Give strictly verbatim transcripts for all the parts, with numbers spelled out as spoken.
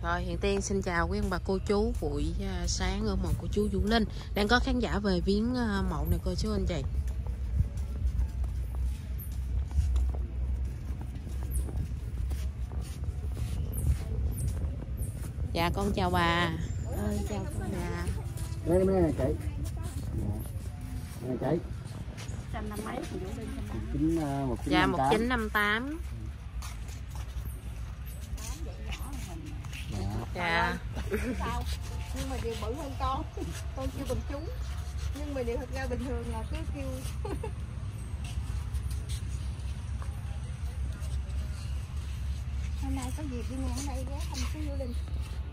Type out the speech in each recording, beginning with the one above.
Rồi Hiền Tiên xin chào quý ông bà cô chú buổi sáng ở mộ của chú Vũ Linh. Đang có khán giả về viếng mộ này cô chú anh chị. Dạ con chào bà. Ơi chào con bà. Đây đây này chị. Này chị. Trăm năm mấy thì Vũ Linh chín một chín Dạ một chín năm tám. Dạ. Sao? Nhưng mà điều bự hơn con. Con kêu bằng chú. Nhưng mà điều thật ra bình thường là cứ kêu. Hôm nay có việc đi ngang ở đây ghé thăm chú Vũ Linh.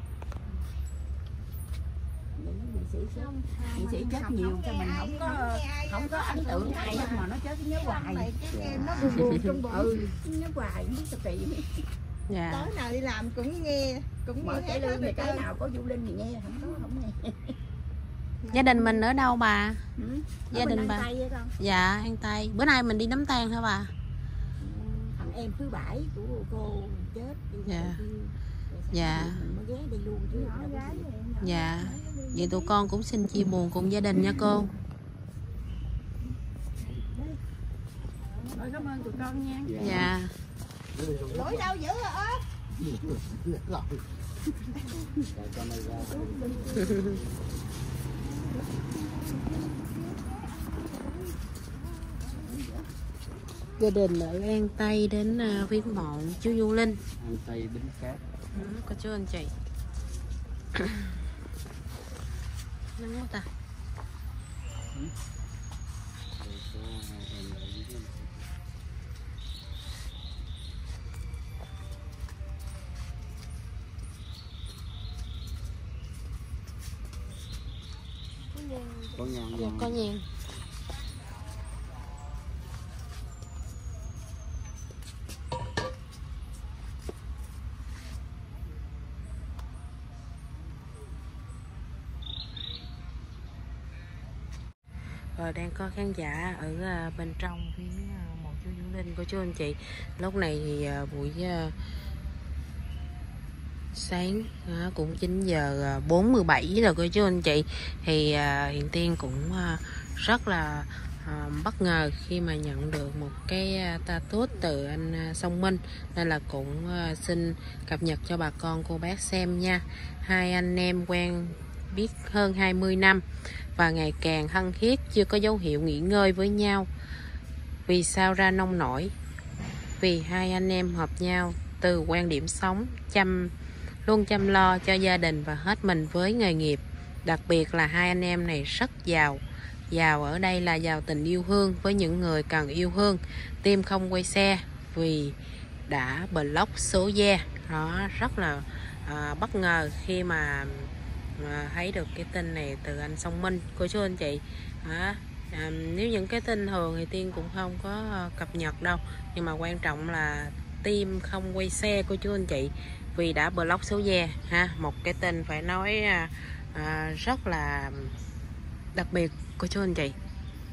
Nghệ sĩ không, nghệ sĩ chết nhiều cho mình không có không có ấn tượng ai hết mà nó chết nhớ hoài. Nó buồn buồn trong bụng. Ừ, nhớ hoài không biết sao kỳ. Dạ. Tối nào đi làm cũng nghe, cũng Mở nghe cái hết lương thì cái trơn. nào có Vũ Linh thì nghe, không có không nghe. Gia đình mình ở đâu bà? Ừ. Gia đình bà. Dạ An Tây. Bữa nay mình đi đám tang hả bà? Thằng em thứ bảy của cô chết. Dạ. Dạ. Mình mới ghé đi luôn chứ. Dạ. Vậy tụi con cũng xin chia buồn cùng gia đình nha cô. Rồi cảm ơn tụi con nha. Dạ. Lỗi đâu dữ hả ớt? Gia đình ở An Tây đến uh, viếng mộ chú Vũ Linh. An Tây Bến Cát. Ừ, có chú anh chị. Nắng quá ta. Có nhang. Dạ có nhang. Rồi đang có khán giả ở uh, bên trong phía uh, mộ chú Vũ Linh của chú anh chị. Lúc này thì uh, buổi uh, sáng uh, cũng chín giờ bốn mươi bảy rồi cô chú anh chị. Thì uh, Hiền Tiên cũng uh, rất là uh, bất ngờ khi mà nhận được một cái uh, status từ anh uh, Song Minh, nên là cũng uh, xin cập nhật cho bà con cô bác xem nha. Hai anh em quen biết hơn hai mươi năm và ngày càng thân thiết, chưa có dấu hiệu nghỉ ngơi với nhau. Vì sao ra nông nổi? Vì hai anh em hợp nhau từ quan điểm sống chăm luôn chăm lo cho gia đình và hết mình với nghề nghiệp. Đặc biệt là hai anh em này rất giàu. Giàu ở đây là giàu tình yêu thương với những người cần yêu thương. Tim không quay xe vì đã block số gia. Đó, rất là à, bất ngờ khi mà à, thấy được cái tin này từ anh Song Minh cô chú anh chị. À, à, nếu những cái tin thường thì Tiên cũng không có cập nhật đâu, nhưng mà quan trọng là tim không quay xe cô chú anh chị vì đã block số gia ha. Một cái tin phải nói à, à, rất là đặc biệt cô chú anh chị.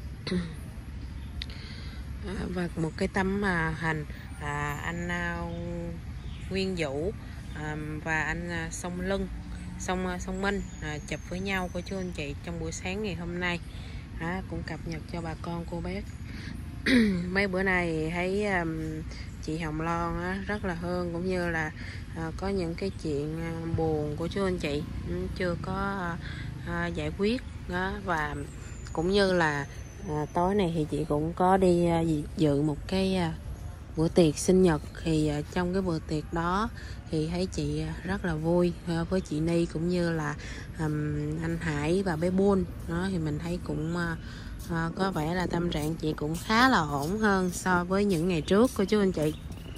À, và một cái tấm à, hình à, anh à, Nguyên Vũ à, và anh à, Song Lân Song à, Song Minh à, chụp với nhau cô chú anh chị trong buổi sáng ngày hôm nay. À, cũng cập nhật cho bà con cô bác. Mấy bữa nay thấy um, chị Hồng Loan á, rất là hơn, cũng như là uh, có những cái chuyện uh, buồn của chú anh chị um, chưa có uh, uh, giải quyết đó. Và cũng như là uh, tối này thì chị cũng có đi uh, dự một cái uh, bữa tiệc sinh nhật. Thì uh, trong cái bữa tiệc đó thì thấy chị rất là vui uh, với chị Ni cũng như là um, anh Hải và bé Buôn đó. Thì mình thấy cũng uh, À, có vẻ là tâm trạng chị cũng khá là ổn hơn so với những ngày trước cô chú anh chị.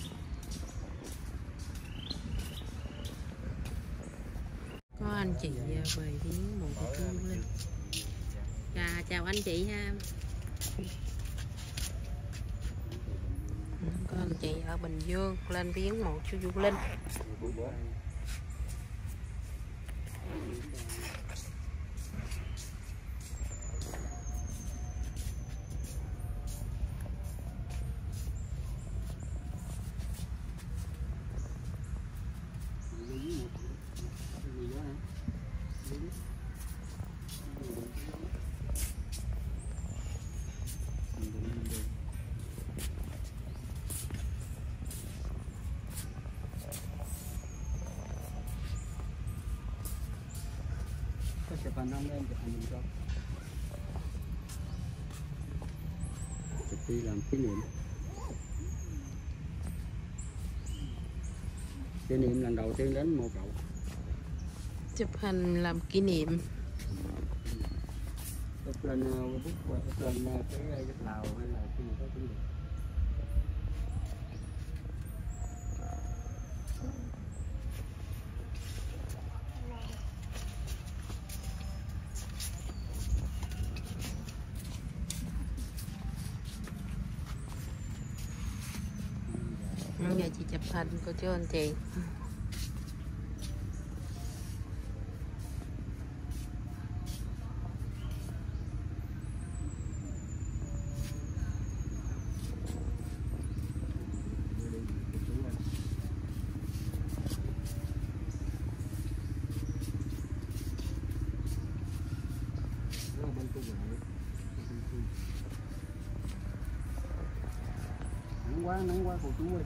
Có anh chị về viếng mộ của chú Vũ Linh. À, chào anh chị ha. Có anh chị ở Bình Dương lên viếng mộ chú Vũ Linh. chụp hình không em chụp hình mình con. Chụp đi làm kỷ niệm. Kỷ niệm lần đầu tiên đến mộ cậu. Chụp hình làm kỷ niệm. Up lên Facebook, up lên cái đất Lào hay là cái gì đó cũng được. Bây giờ chị chụp hình cô chú anh chị. Nắng quá, nắng quá cô chú ơi.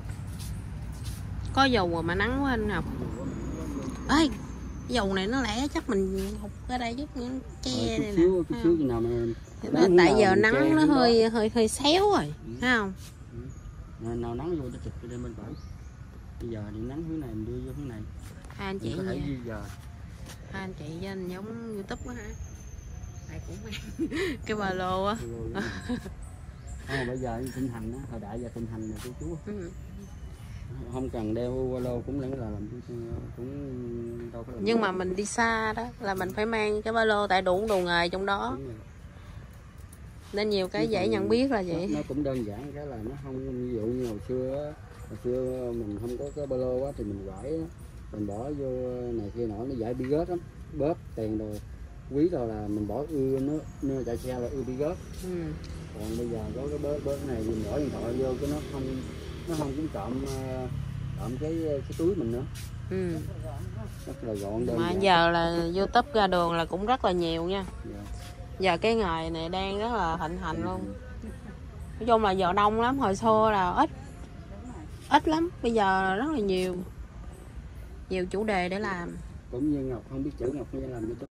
Có dầu mà nắng quá anh Ngọc. Ê, dầu này nó lẻ chắc mình hụt ở đây chút nữa che đây nè. Chút xíu nào mà tại giờ nắng nó hơi đó. hơi hơi xéo rồi, ừ. Thấy không? Ừ. Nào nắng vô nó chụp cho bên phải. Bây giờ thì nắng hướng này mình đưa vô hướng này. Hai anh chị nha. Hai anh chị với anh giống YouTube quá hả? Này cũng cái ba lô á. Không, bây giờ thịnh hành á, thời đại giờ thịnh hành này cô chú. Ừ. Không cần đeo ba lô cũng lẽ là làm cũng đâu có làm. Nhưng mà mình đi xa đó là mình phải mang cái ba lô tại đủ đồ nghề trong đó. Nên nhiều cái dễ nhận biết là vậy. Nó, nó cũng đơn giản cái là nó không, ví dụ như hồi xưa hồi xưa mình không có cái ba lô quá thì mình quải mình bỏ vô này kia nọ nó dễ bị rớt lắm, bóp tiền rồi quý rồi là mình bỏ ưa nó nó chạy xe là ưa bị rớt. Ừ. Còn bây giờ có cái bớt bớt này mình bỏ điện thoại vô cái nó không nó không cũng trộm trộm cái cái túi mình nữa. Ừ. Rất là gọn đơn. Mà giản. Giờ là YouTube ra đường là cũng rất là nhiều nha. Dạ. Giờ cái nghề này đang rất là thịnh hành luôn. Nói chung là giờ đông lắm, hồi xưa là ít ít lắm, bây giờ rất là nhiều nhiều chủ đề để làm. Cũng như Ngọc không biết chữ Ngọc như làm YouTube.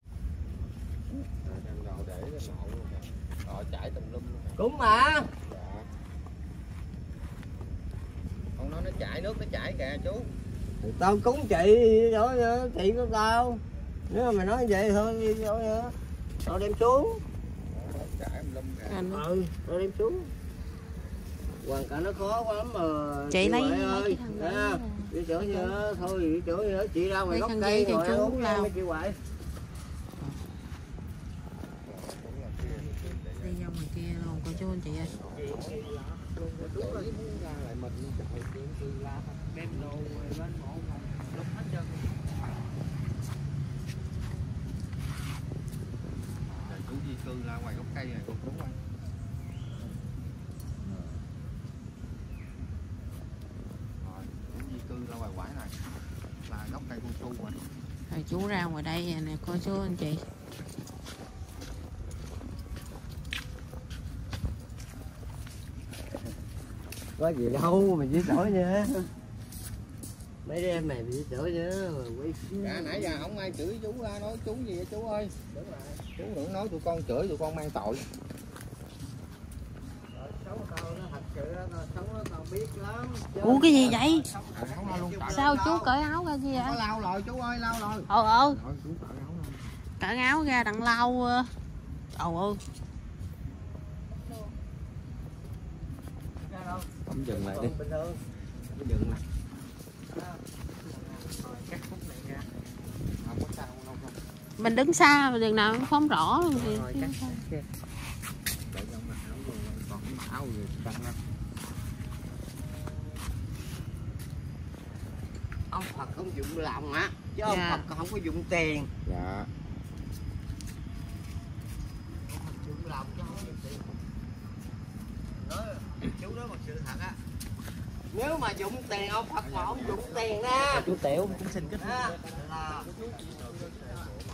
Chảy tùm lum luôn. Cũng mà. Dạ. Con nói nó chảy nước nó chảy kìa chú. Tao cúng chị đó chị của tao. Nếu mà mày nói vậy thôi đi thôi nha. Tao đem xuống. Chảy tùm lum kìa. Ừ, tao đem xuống. Hoàn cảnh nó khó quá lắm mà. Chị lấy ơi. Nè, đi chỗ như thôi đi chỗ như chị ra ngoài gốc cây rồi uống lao mấy chị hoài. Đi ra ngoài kia luôn cô chú anh chị ơi. Chú di cư ra ngoài gốc cây này cô chú ơi. Rồi, chú di cư ra ngoài quải này là gốc cây cô chú rồi. Rồi chú ra ngoài đây nè cô chú anh chị. Có gì đâu mà chỉ đổi nha. Mấy đứa em này bị chửi nữa quay. Dạ nãy giờ không ai chửi chú ra nói chú gì vậy chú ơi. Đúng rồi. Chú đừng nói tụi con chửi tụi con mang tội. Rồi xấu tao nó thật sự nó xấu nó tao biết lắm. Ủa cái gì vậy? Sao chú cởi áo ra gì vậy? Có lau rồi chú ơi, lau rồi. Ờ ờ. Cởi áo ra đặng lau. Ồ ơi. Không dừng lại đi. Dừng lại. Mình đứng xa mà đường nào cũng không rõ luôn thì. Ông Phật không dùng lòng á, chứ ông dạ. Phật không có dùng tiền. Dạ. Ông Phật dùng lòng chứ không có dùng tiền. Nói chú nói một sự thật á. Nếu mà dùng tiền ông Phật mà ông dùng tiền đó. Chú Tiểu cũng xin kết là